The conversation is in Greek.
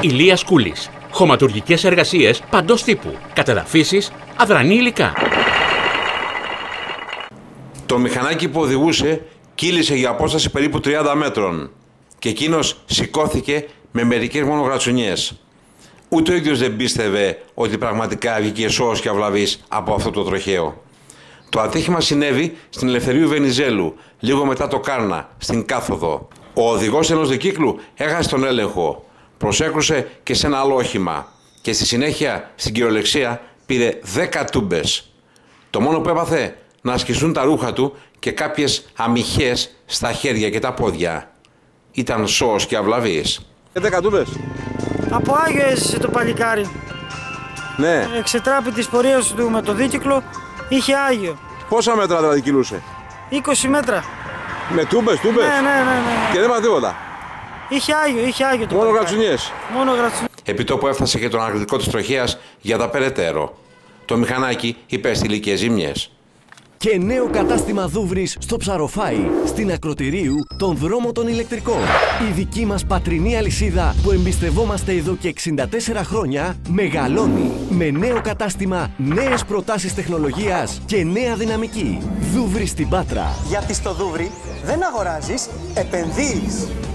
Ηλίας Κούλης. Χωματουργικές εργασίες παντός τύπου. Κατεδαφίσεις, αδρανή υλικά. Το μηχανάκι που οδηγούσε κύλησε για απόσταση περίπου 30 μέτρων και εκείνος σηκώθηκε με μερικές μόνο γρατσουνιές. Ούτε ο ίδιος δεν πίστευε ότι πραγματικά βγήκε σώος και αυλαβής από αυτό το τροχαίο. Το ατύχημα συνέβη στην Ελευθερίου Βενιζέλου, λίγο μετά το Κάρνα, στην Κάθοδο. Ο οδηγός ενός δικύκλου έχασε τον έλεγχο, προσέκρουσε και σε ένα άλλο όχημα και στη συνέχεια, στην κυριολεξία, πήρε 10 τούμπες. Το μόνο που έπαθε να ασκηθούν τα ρούχα του και κάποιες αμυχές στα χέρια και τα πόδια. Ήταν σώος και αυλαβής. 10 τούμπες. Από Άγιο έζησε το παλικάρι. Ναι. Εξετράπη της πορείας του με το δίκυκλο είχε Άγιο. Πόσα μέτρα δηλαδή κυλούσε? 20 μέτρα. Με τούμπες. Ναι. Και δεν είπα τίποτα. Είχε Άγιο το Μόνο παλικάρι. γρατσουνιές. Μόνο γρατσουνιές. Επί τόπου έφτασε και το ανακριτικό της τροχέας για τα περαιτέρω. Το μηχανάκι υπέστη ηλικές ζημιές. Και νέο κατάστημα Δούβρης στο Ψαροφάι, στην Ακροτηρίου, τον δρόμο των ηλεκτρικών. Η δική μας πατρινή αλυσίδα που εμπιστευόμαστε εδώ και 64 χρόνια μεγαλώνει. Με νέο κατάστημα, νέες προτάσεις τεχνολογίας και νέα δυναμική. Δούβρης στην Πάτρα. Γιατί στο Δούβρι δεν αγοράζεις, επενδύεις.